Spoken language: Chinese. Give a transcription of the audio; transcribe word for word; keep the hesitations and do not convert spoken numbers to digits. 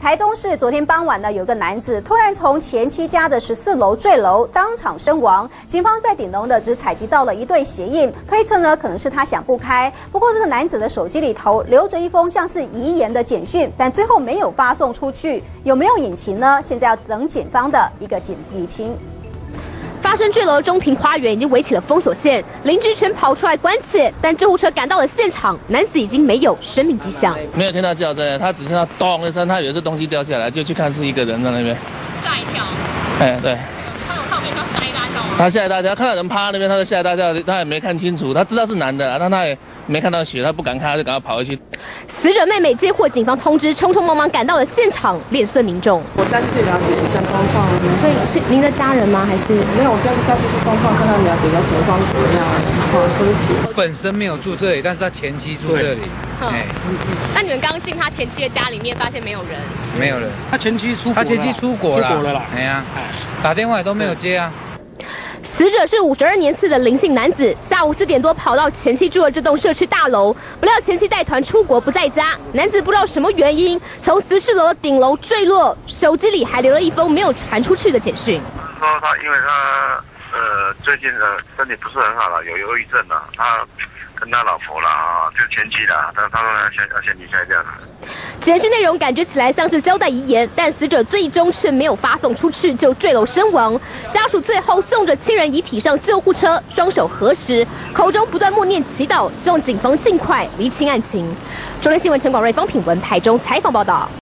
台中市昨天傍晚呢，有个男子突然从前妻家的十四楼坠楼，当场身亡。警方在顶楼呢只采集到了一对鞋印，推测呢可能是他想不开。不过这个男子的手机里头留着一封像是遗言的简讯，但最后没有发送出去，有没有隐情呢？现在要等警方的一个理清。 发生坠楼的中庭花园已经围起了封锁线，邻居全跑出来关切，但救护车赶到了现场，男子已经没有生命迹象。 没有听到叫声，他只听到咚一声，他以为是东西掉下来，就去看是一个人在那边， 吓一跳。 哎，对。 他有靠边，他吓一大跳。 他吓一大跳，看到人趴那边，他就吓一大跳，他也没看清楚，他知道是男的，但他也没看到血，他不敢看，他就赶快跑回去。 死者妹妹接获警方通知，匆匆忙忙赶到了现场，脸色凝重。 我下去可以了解一下状况。 所以是您的家人吗？还是没有？我现在下去去状况，看看了解一下情况是怎么样。好，对不起。 本身没有住这里，但是他前妻住这里。哎， 那你们刚刚进他前妻的家里面，发现没有人？ 没有人。 他前妻出国了， 他前妻出国了， 出国了啦。 哎呀，打电话也都没有接啊。 死者是五十二年次的林姓男子，下午四点多跑到前妻住的这栋社区大楼，不料前妻带团出国不在家，男子不知道什么原因从十四楼顶楼坠落，手机里还留了一封没有传出去的简讯。 说他因为他呃最近呃身体不是很好了，有忧郁症了，他跟他老婆啦，就是前妻啦，但他们先要先离开这样的。 简讯内容感觉起来像是交代遗言，但死者最终却没有发送出去，就坠楼身亡。家属最后送着亲人遗体上救护车，双手合十，口中不断默念祈祷，希望警方尽快厘清案情。中天新闻陈广瑞、方品文台中采访报道。